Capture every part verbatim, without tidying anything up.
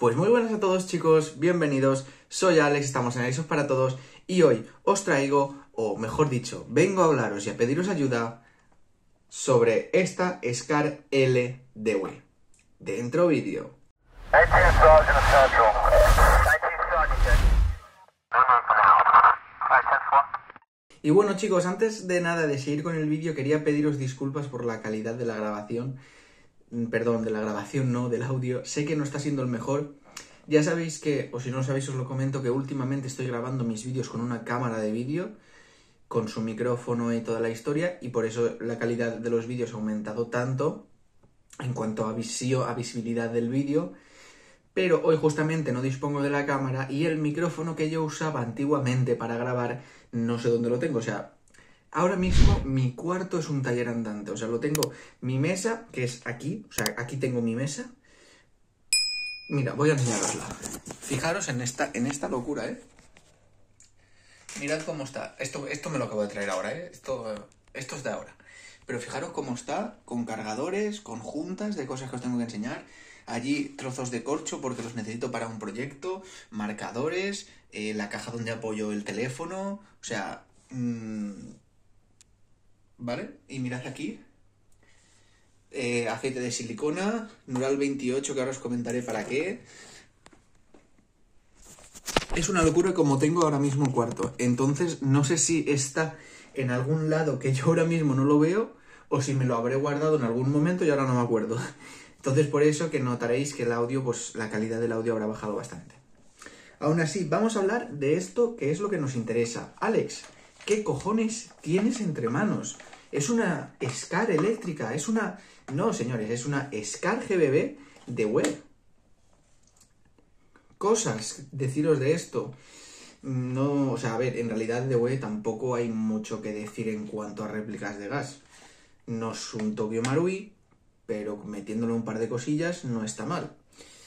Pues muy buenas a todos, chicos, bienvenidos, soy Alex, estamos en Avisos para Todos y hoy os traigo, o mejor dicho, vengo a hablaros y a pediros ayuda sobre esta SCAR L de W E. Dentro vídeo. Y bueno, chicos, antes de nada de seguir con el vídeo quería pediros disculpas por la calidad de la grabación. Perdón, de la grabación no, del audio. Sé que no está siendo el mejor. Ya sabéis que, o si no lo sabéis os lo comento, que últimamente estoy grabando mis vídeos con una cámara de vídeo, con su micrófono y toda la historia, y por eso la calidad de los vídeos ha aumentado tanto en cuanto a, visio, a visibilidad del vídeo. Pero hoy justamente no dispongo de la cámara y el micrófono que yo usaba antiguamente para grabar no sé dónde lo tengo, o sea... Ahora mismo mi cuarto es un taller andante, o sea, lo tengo, mi mesa, que es aquí, o sea, aquí tengo mi mesa. Mira, voy a enseñarosla. Fijaros en esta, en esta locura, ¿eh? Mirad cómo está. Esto, esto me lo acabo de traer ahora, ¿eh? Esto, esto es de ahora. Pero fijaros cómo está, con cargadores, con juntas de cosas que os tengo que enseñar. Allí trozos de corcho porque los necesito para un proyecto, marcadores, eh, la caja donde apoyo el teléfono, o sea... Mmm, ¿vale? Y mirad aquí, eh, aceite de silicona, Nural veintiocho, que ahora os comentaré para qué. Es una locura como tengo ahora mismo el cuarto. Entonces no sé si está en algún lado que yo ahora mismo no lo veo, o si me lo habré guardado en algún momento y ahora no me acuerdo. Entonces por eso que notaréis que el audio, pues la calidad del audio habrá bajado bastante. Aún así, vamos a hablar de esto que es lo que nos interesa. Alex, ¿qué cojones tienes entre manos? Es una SCAR eléctrica, es una... No, señores, es una SCAR G B B de W E. Cosas, deciros de esto. No, o sea, a ver, en realidad de W E tampoco hay mucho que decir en cuanto a réplicas de gas. No es un Tokyo Marui, pero metiéndole un par de cosillas no está mal.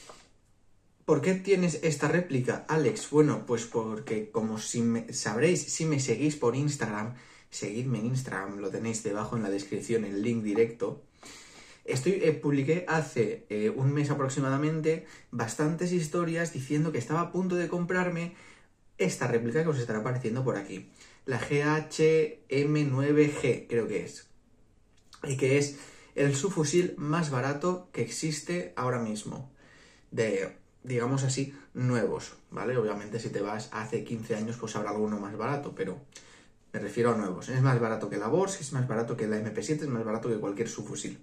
¿Por qué tienes esta réplica, Alex? Bueno, pues porque como si me, sabréis, si me seguís por Instagram, seguidme en Instagram, lo tenéis debajo en la descripción, el link directo. Estoy, eh, publiqué hace eh, un mes aproximadamente bastantes historias diciendo que estaba a punto de comprarme esta réplica que os estará apareciendo por aquí. La G H M nueve G, creo que es. Y que es el subfusil más barato que existe ahora mismo. De... digamos así, nuevos, ¿vale? Obviamente si te vas hace quince años pues habrá alguno más barato, pero me refiero a nuevos. Es más barato que la Borsky, es más barato que la M P siete, es más barato que cualquier subfusil.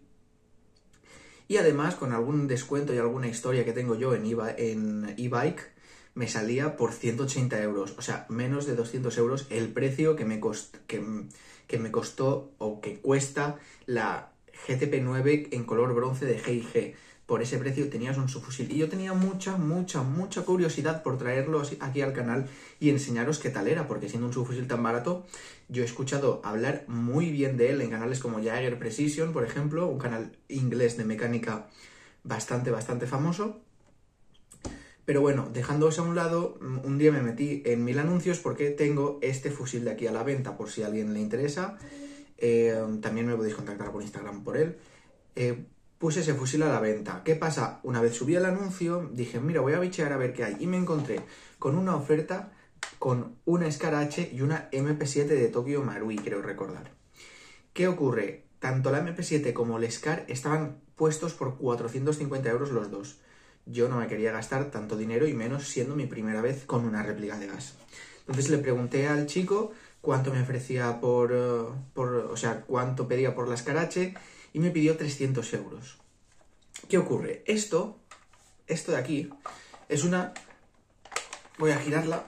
Y además, con algún descuento y alguna historia que tengo yo en e-bike, me salía por ciento ochenta euros, o sea, menos de doscientos euros el precio que me, cost que, que me costó o que cuesta la G T P nueve en color bronce de G y G. Por ese precio tenías un subfusil. Y yo tenía mucha, mucha, mucha curiosidad por traerlo aquí al canal y enseñaros qué tal era, porque siendo un subfusil tan barato, yo he escuchado hablar muy bien de él en canales como Jaeger Precision, por ejemplo, un canal inglés de mecánica bastante, bastante famoso. Pero bueno, dejándoos a un lado, un día me metí en mil anuncios porque tengo este fusil de aquí a la venta, por si a alguien le interesa. Eh, también me podéis contactar por Instagram por él. Eh, Puse ese fusil a la venta. ¿Qué pasa? Una vez subí el anuncio, dije, mira, voy a bichear a ver qué hay. Y me encontré con una oferta con una SCAR H y una M P siete de Tokyo Marui, creo recordar. ¿Qué ocurre? Tanto la M P siete como el SCAR estaban puestos por cuatrocientos cincuenta euros los dos. Yo no me quería gastar tanto dinero y menos siendo mi primera vez con una réplica de gas. Entonces le pregunté al chico cuánto me ofrecía por, por o sea, cuánto pedía por la SCAR H y me pidió trescientos euros. ¿Qué ocurre? Esto, esto de aquí, es una... Voy a girarla.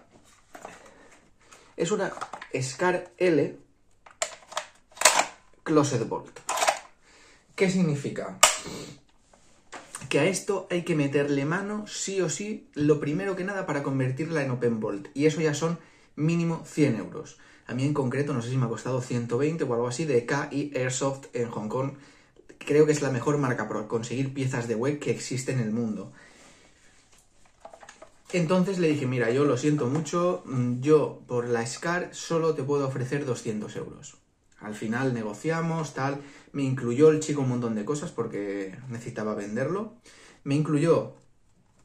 Es una SCAR L Closet Bolt. ¿Qué significa? Que a esto hay que meterle mano sí o sí, lo primero que nada, para convertirla en Open Bolt. Y eso ya son mínimo cien euros. A mí en concreto, no sé si me ha costado ciento veinte o algo así, de K I Airsoft en Hong Kong. Creo que es la mejor marca para conseguir piezas de W E que existe en el mundo. Entonces le dije, mira, yo lo siento mucho, yo por la SCAR solo te puedo ofrecer doscientos euros. Al final negociamos, tal, me incluyó el chico un montón de cosas porque necesitaba venderlo. Me incluyó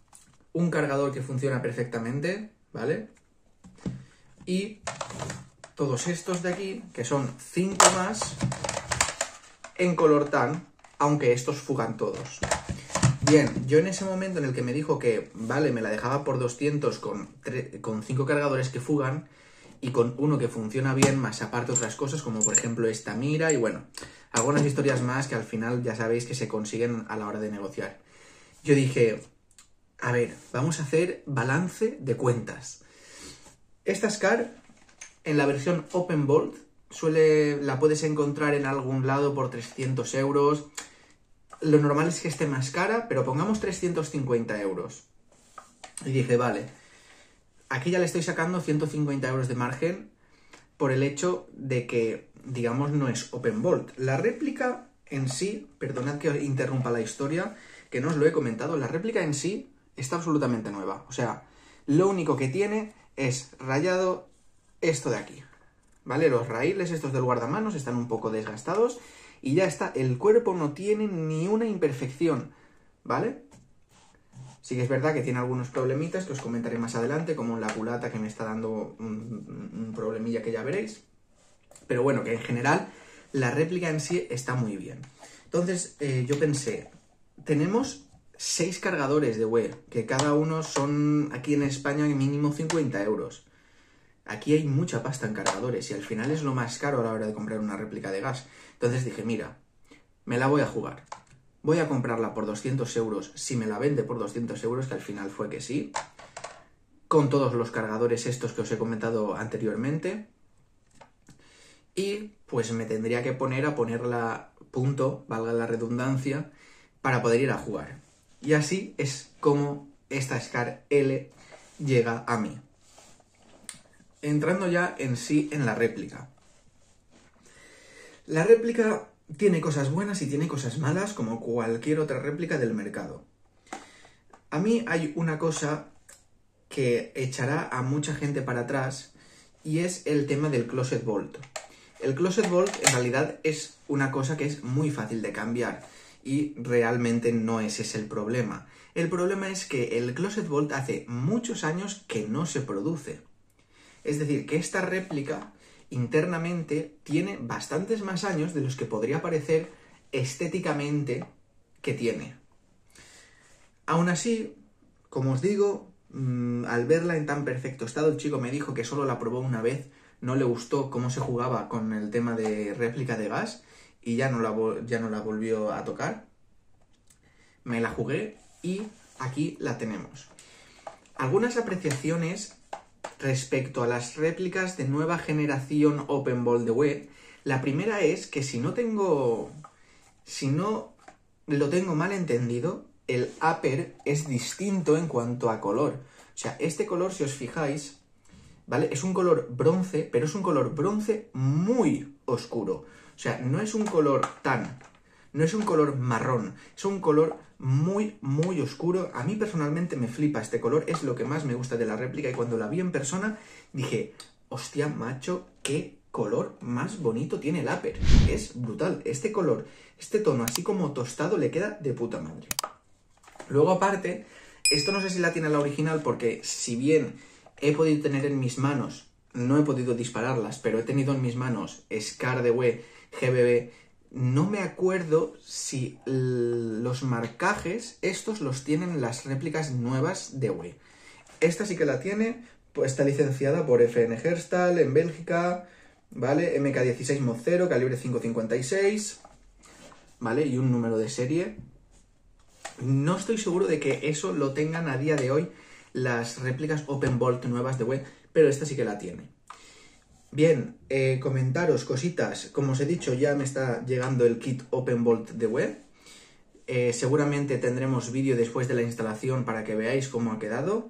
un cargador que funciona perfectamente, ¿vale? Y todos estos de aquí, que son cinco más, en color tan, aunque estos fugan todos. Bien, yo en ese momento en el que me dijo que, vale, me la dejaba por doscientos con, con cinco cargadores que fugan y con uno que funciona bien, más aparte otras cosas, como por ejemplo esta mira y bueno, algunas historias más que al final ya sabéis que se consiguen a la hora de negociar. Yo dije, a ver, vamos a hacer balance de cuentas. Esta SCAR, en la versión Open Bolt, suele, la puedes encontrar en algún lado por trescientos euros. Lo normal es que esté más cara, pero pongamos trescientos cincuenta euros. Y dije, vale, aquí ya le estoy sacando ciento cincuenta euros de margen por el hecho de que, digamos, no es Open Bolt. La réplica en sí, perdonad que interrumpa la historia, que no os lo he comentado, la réplica en sí está absolutamente nueva. O sea, lo único que tiene es rayado esto de aquí, ¿vale? Los raíles estos del guardamanos están un poco desgastados y ya está, el cuerpo no tiene ni una imperfección, ¿vale? Sí que es verdad que tiene algunos problemitas que os comentaré más adelante, como la culata que me está dando un, un problemilla que ya veréis. Pero bueno, que en general la réplica en sí está muy bien. Entonces eh, yo pensé, tenemos seis cargadores de W E, que cada uno son aquí en España mínimo cincuenta euros. Aquí hay mucha pasta en cargadores y al final es lo más caro a la hora de comprar una réplica de gas. Entonces dije, mira, me la voy a jugar. Voy a comprarla por doscientos euros, si me la vende por doscientos euros, que al final fue que sí. Con todos los cargadores estos que os he comentado anteriormente. Y pues me tendría que poner a ponerla a punto, valga la redundancia, para poder ir a jugar. Y así es como esta SCAR L llega a mí. Entrando ya en sí en la réplica. La réplica tiene cosas buenas y tiene cosas malas, como cualquier otra réplica del mercado. A mí hay una cosa que echará a mucha gente para atrás y es el tema del Closet Bolt. El Closet Bolt en realidad es una cosa que es muy fácil de cambiar y realmente no ese es el problema. El problema es que el Closet Bolt hace muchos años que no se produce. Es decir, que esta réplica internamente tiene bastantes más años de los que podría parecer estéticamente que tiene. Aún así, como os digo, mmm, al verla en tan perfecto estado, el chico me dijo que solo la probó una vez, no le gustó cómo se jugaba con el tema de réplica de gas y ya no la, ya no la volvió a tocar. Me la jugué y aquí la tenemos. Algunas apreciaciones respecto a las réplicas de nueva generación Open Bolt de W E. La primera es que si no tengo, si no lo tengo mal entendido, el upper es distinto en cuanto a color. O sea, este color, si os fijáis, ¿vale? Es un color bronce, pero es un color bronce muy oscuro. O sea, no es un color tan, no es un color marrón, es un color muy, muy oscuro. A mí personalmente me flipa este color, es lo que más me gusta de la réplica y cuando la vi en persona dije, hostia, macho, qué color más bonito tiene el upper. Es brutal, este color, este tono así como tostado le queda de puta madre. Luego aparte, esto no sé si la tiene la original porque si bien he podido tener en mis manos, no he podido dispararlas, pero he tenido en mis manos SCAR de W E, G B B, no me acuerdo si los marcajes, estos los tienen las réplicas nuevas de W E. Esta sí que la tiene, pues está licenciada por F N Herstal en Bélgica, ¿vale? M K dieciséis Mod cero, calibre cinco cincuenta y seis, ¿vale? Y un número de serie. No estoy seguro de que eso lo tengan a día de hoy las réplicas Open Bolt nuevas de W E, pero esta sí que la tiene. Bien, eh, comentaros cositas. Como os he dicho, ya me está llegando el kit Open Bolt de W E. Eh, seguramente tendremos vídeo después de la instalación para que veáis cómo ha quedado.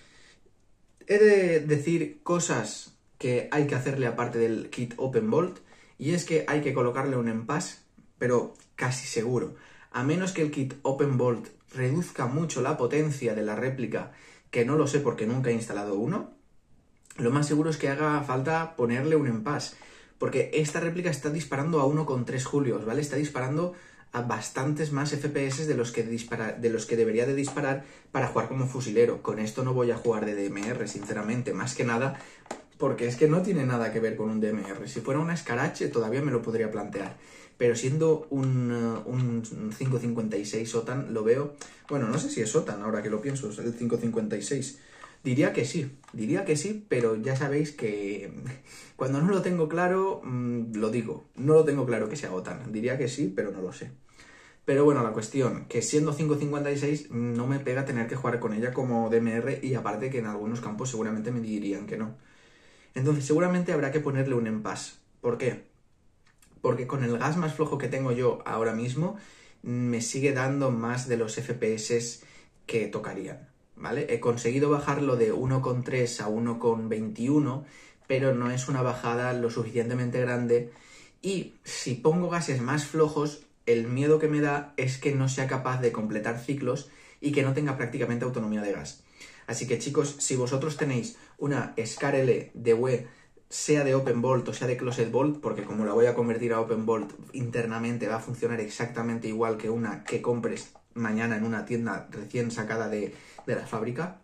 He de decir cosas que hay que hacerle aparte del kit Open Bolt, y es que hay que colocarle un empas, pero casi seguro. A menos que el kit Open Bolt reduzca mucho la potencia de la réplica, que no lo sé porque nunca he instalado uno, lo más seguro es que haga falta ponerle un empas, porque esta réplica está disparando a uno coma tres julios, ¿vale? Está disparando a bastantes más F P S de los que dispara, de los que debería de disparar para jugar como fusilero. Con esto no voy a jugar de D M R, sinceramente, más que nada porque es que no tiene nada que ver con un D M R. Si fuera una Scarache todavía me lo podría plantear, pero siendo un, un cinco cincuenta y seis OTAN lo veo... Bueno, no sé si es OTAN ahora que lo pienso, es el cinco cincuenta y seis. Diría que sí, diría que sí, pero ya sabéis que cuando no lo tengo claro, mmm, lo digo. No lo tengo claro que sea OTAN. Diría que sí, pero no lo sé. Pero bueno, la cuestión, que siendo cinco cincuenta y seis no me pega tener que jugar con ella como D M R, y aparte que en algunos campos seguramente me dirían que no. Entonces seguramente habrá que ponerle un impasse. ¿Por qué? Porque con el gas más flojo que tengo yo ahora mismo, me sigue dando más de los F P S que tocarían, ¿vale? He conseguido bajarlo de uno coma tres a uno coma veintiuno, pero no es una bajada lo suficientemente grande, y si pongo gases más flojos, el miedo que me da es que no sea capaz de completar ciclos y que no tenga prácticamente autonomía de gas. Así que chicos, si vosotros tenéis una Scar L de W E, sea de Open Bolt o sea de Closet Bolt, porque como la voy a convertir a Open Bolt internamente va a funcionar exactamente igual que una que compres mañana en una tienda recién sacada de, de la fábrica,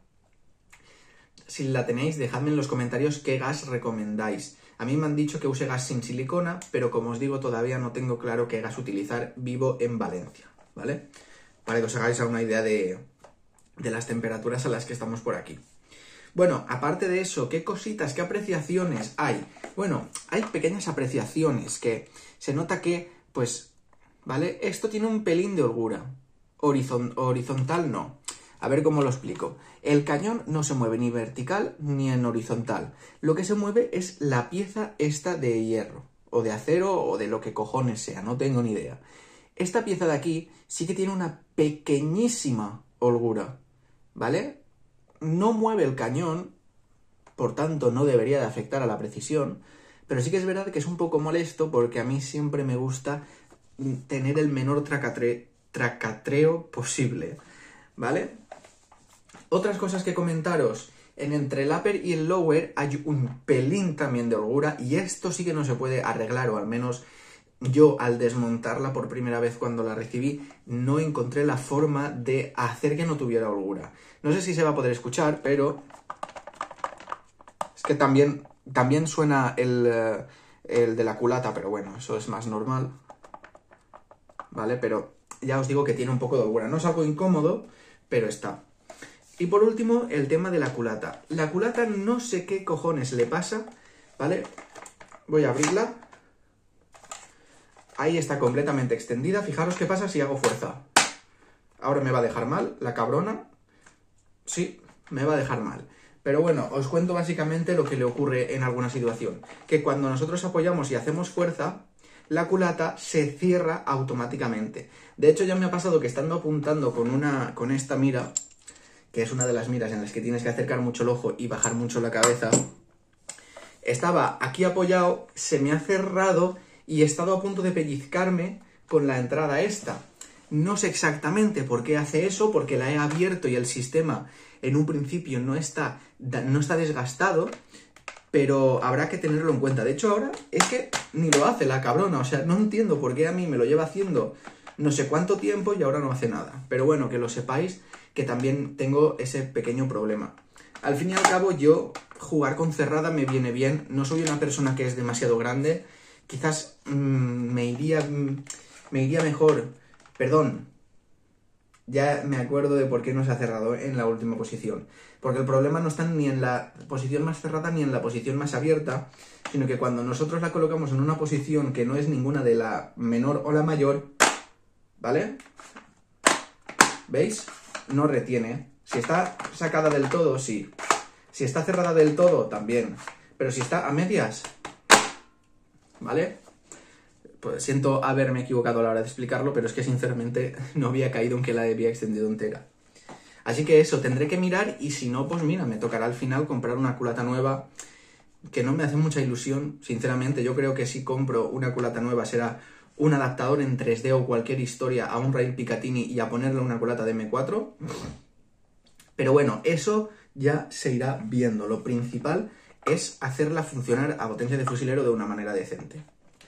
si la tenéis, dejadme en los comentarios qué gas recomendáis. A mí me han dicho que use gas sin silicona, pero como os digo, todavía no tengo claro qué gas utilizar. Vivo en Valencia, ¿vale? Para que os hagáis una idea de, de las temperaturas a las que estamos por aquí. Bueno, aparte de eso, ¿qué cositas, qué apreciaciones hay? Bueno, hay pequeñas apreciaciones que se nota que, pues, ¿vale? Esto tiene un pelín de holgura. Horizon, horizontal no. A ver cómo lo explico. El cañón no se mueve ni vertical ni en horizontal. Lo que se mueve es la pieza esta de hierro, o de acero, o de lo que cojones sea, no tengo ni idea. Esta pieza de aquí sí que tiene una pequeñísima holgura, ¿vale? No mueve el cañón, por tanto no debería de afectar a la precisión, pero sí que es verdad que es un poco molesto porque a mí siempre me gusta tener el menor tracatre, tracatreo posible, ¿vale? Otras cosas que comentaros, en entre el upper y el lower hay un pelín también de holgura, y esto sí que no se puede arreglar, o al menos yo al desmontarla por primera vez cuando la recibí no encontré la forma de hacer que no tuviera holgura. No sé si se va a poder escuchar, pero es que también, también suena el, el de la culata, pero bueno, eso es más normal, ¿vale? Pero ya os digo que tiene un poco de holgura. No es algo incómodo, pero está. Y por último, el tema de la culata. La culata no sé qué cojones le pasa, ¿vale? Voy a abrirla. Ahí está completamente extendida. Fijaros qué pasa si hago fuerza. Ahora me va a dejar mal, la cabrona. Sí, me va a dejar mal. Pero bueno, os cuento básicamente lo que le ocurre en alguna situación. Que cuando nosotros apoyamos y hacemos fuerza, la culata se cierra automáticamente. De hecho, ya me ha pasado que estando apuntando con, una, con esta mira, que es una de las miras en las que tienes que acercar mucho el ojo y bajar mucho la cabeza, estaba aquí apoyado, se me ha cerrado y he estado a punto de pellizcarme con la entrada esta. No sé exactamente por qué hace eso, porque la he abierto y el sistema en un principio no está, no está desgastado, pero habrá que tenerlo en cuenta. De hecho, ahora es que ni lo hace la cabrona, o sea, no entiendo por qué a mí me lo lleva haciendo no sé cuánto tiempo y ahora no hace nada. Pero bueno, que lo sepáis, que también tengo ese pequeño problema. Al fin y al cabo, yo jugar con cerrada me viene bien. No soy una persona que es demasiado grande. Quizás mmm, me iría mmm, me iría mejor. Perdón. Ya me acuerdo de por qué no se ha cerrado en la última posición. Porque el problema no está ni en la posición más cerrada ni en la posición más abierta, sino que cuando nosotros la colocamos en una posición que no es ninguna de la menor o la mayor, ¿vale? ¿Veis? No retiene. Si está sacada del todo, sí. Si está cerrada del todo, también. Pero si está a medias, ¿vale? Pues siento haberme equivocado a la hora de explicarlo, pero es que sinceramente no había caído en que la había extendido entera. Así que eso, tendré que mirar, y si no, pues mira, me tocará al final comprar una culata nueva, que no me hace mucha ilusión, sinceramente. Yo creo que si compro una culata nueva será un adaptador en tres D o cualquier historia a un rail Picatinny y a ponerle una culata de eme cuatro. Pero bueno, eso ya se irá viendo. Lo principal es hacerla funcionar a potencia de fusilero de una manera decente.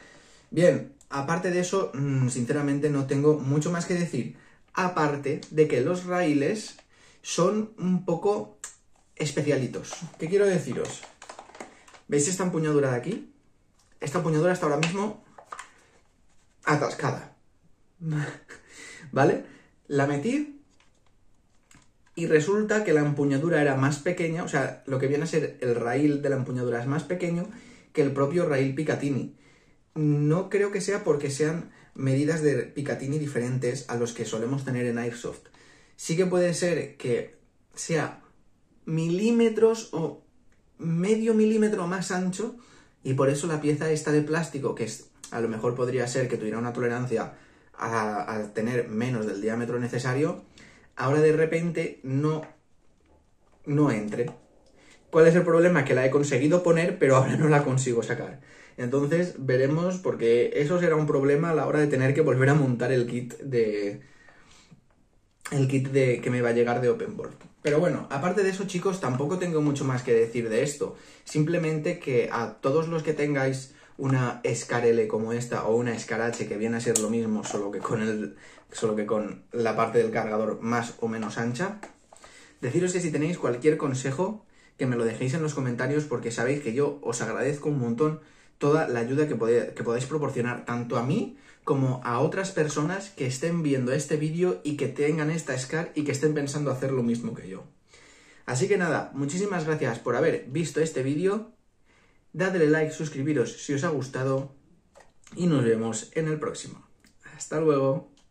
Bien, aparte de eso, sinceramente no tengo mucho más que decir. Aparte de que los raíles son un poco especialitos. ¿Qué quiero deciros? ¿Veis esta empuñadura de aquí? Esta empuñadura está ahora mismo atascada. ¿Vale? La metí y resulta que la empuñadura era más pequeña, o sea, lo que viene a ser el raíl de la empuñadura es más pequeño que el propio raíl Picatinny. No creo que sea porque sean medidas de Picatinny diferentes a los que solemos tener en Airsoft. Sí que puede ser que sea milímetros o medio milímetro más ancho y por eso la pieza esta de plástico, que es, a lo mejor podría ser que tuviera una tolerancia a, a tener menos del diámetro necesario, ahora de repente no, no entre. ¿Cuál es el problema? Que la he conseguido poner, pero ahora no la consigo sacar. Entonces veremos, porque eso será un problema a la hora de tener que volver a montar el kit de... el kit de que me va a llegar de Open World. Pero bueno, aparte de eso, chicos, tampoco tengo mucho más que decir de esto. Simplemente que a todos los que tengáis una Scar L como esta o una Scar H, que viene a ser lo mismo, solo que con el, solo que con la parte del cargador más o menos ancha, deciros que si tenéis cualquier consejo, que me lo dejéis en los comentarios, porque sabéis que yo os agradezco un montón toda la ayuda que, podéis, que podáis proporcionar tanto a mí como a otras personas que estén viendo este vídeo y que tengan esta Scar y que estén pensando hacer lo mismo que yo. Así que nada, muchísimas gracias por haber visto este vídeo, dadle like, suscribiros si os ha gustado y nos vemos en el próximo. Hasta luego.